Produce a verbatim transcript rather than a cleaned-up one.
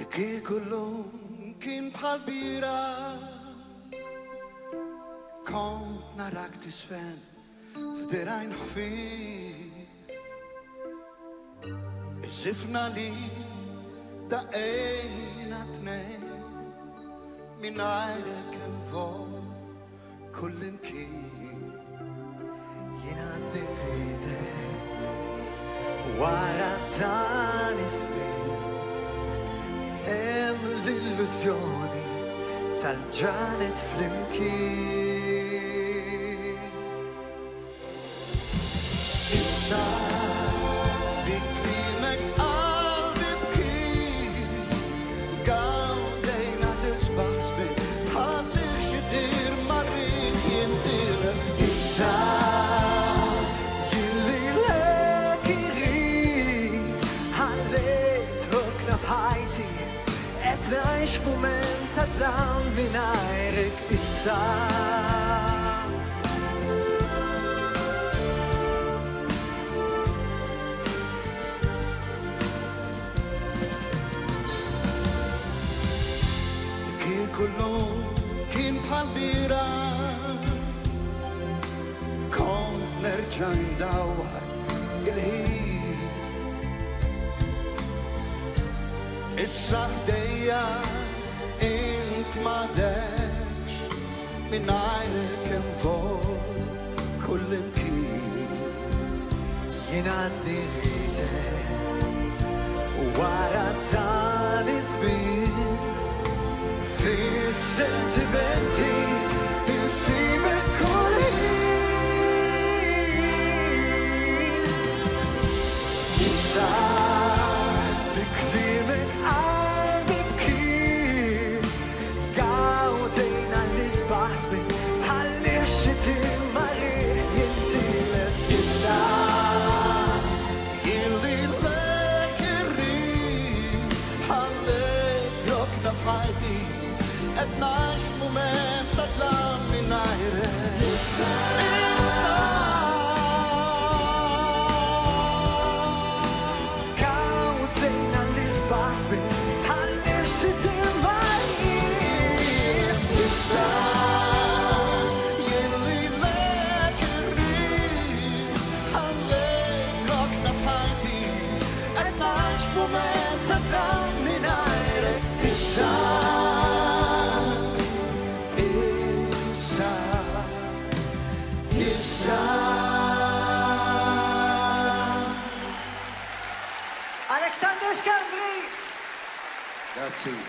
Che kullum kien bħal bira Kont narak tisfen f'dirajn ħfif Isifna li daqejna tnejn Minajrek involv kullimkien Jina nirridek wara dan ismin Hemm l-illużjoni tal-ġranet flimkien Issa bi klimek qalbi bkien Gawdejna l-isbaħ sbin ħadliħ xidir marrik jindirek Issa jilli lek irrid ħallet hokna f'ħajti Et nagħix f'mument ta' dram mingħajrek issa Kien kullum kien bħal bira Kont nerġa' ndawwar il-ħin Issa ħdejja int m'għadekx mingħajrek involv kullimkien Jina nirridek wara dan iż-żmien Fis-sentimenti insibek kull ħin Issa bi kliemek qalbi bkiet Gawdejna l-isbaħ żmien tħallih xi timmarih jintilef Issa Illi lek irrid ħallek lokna f'ħajti Qed ngħix f'mument ta' dlam mingħajrek Issa Gawdejna l-isbaħ żmien tħallih xi timmarih Issa Illi lek irrid ħallek lokna f'ħajti Qed ngħix f'mument ta' dlam mingħajrek Issa Issa Alexander Szkarbli! Grazie